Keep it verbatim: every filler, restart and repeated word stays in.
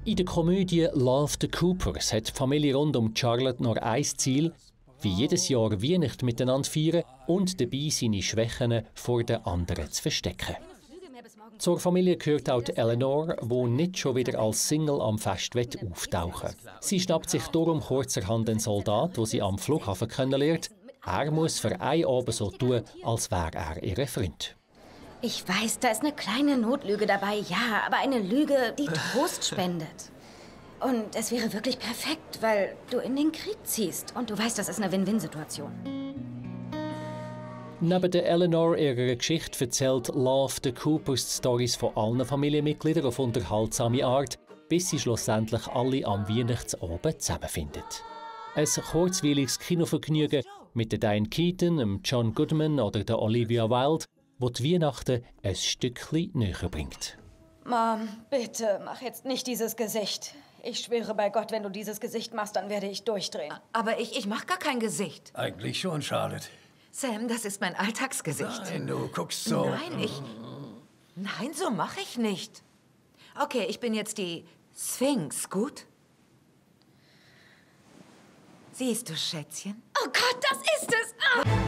In der Komödie Love the Coopers hat die Familie rund um Charlotte nur ein Ziel: wie jedes Jahr Weihnachten miteinander feiern und dabei seine Schwächen vor den anderen zu verstecken. Zur Familie gehört auch die Eleanor, die nicht schon wieder als Single am Fest auftauchen will. Sie schnappt sich darum kurzerhand einen Soldat, den sie am Flughafen kennenlernt. Er muss für einen Abend so tun, als wäre er ihr Freund. Ich weiß, da ist eine kleine Notlüge dabei, ja, aber eine Lüge, die Trost spendet. Und es wäre wirklich perfekt, weil du in den Krieg ziehst und du weißt, das ist eine Win-Win-Situation. Neben der Eleanor ihrer Geschichte erzählt Love the Coopers Storys von allen Familienmitgliedern auf unterhaltsame Art, bis sie schlussendlich alle am Weihnachtsabend zusammenfinden. Ein kurzweiliges Kinovergnügen mit der Diane Keaton, John Goodman oder der Olivia Wilde, wo die Weihnachten ein Stückchen näher bringt. Mom, bitte, mach jetzt nicht dieses Gesicht. Ich schwöre bei Gott, wenn du dieses Gesicht machst, dann werde ich durchdrehen. Aber ich, ich mach gar kein Gesicht. Eigentlich schon, Charlotte. Sam, das ist mein Alltagsgesicht. Nein, du guckst so... Nein, ich... Nein, so mache ich nicht. Okay, ich bin jetzt die Sphinx, gut? Siehst du, Schätzchen? Oh Gott, das ist es! Ah!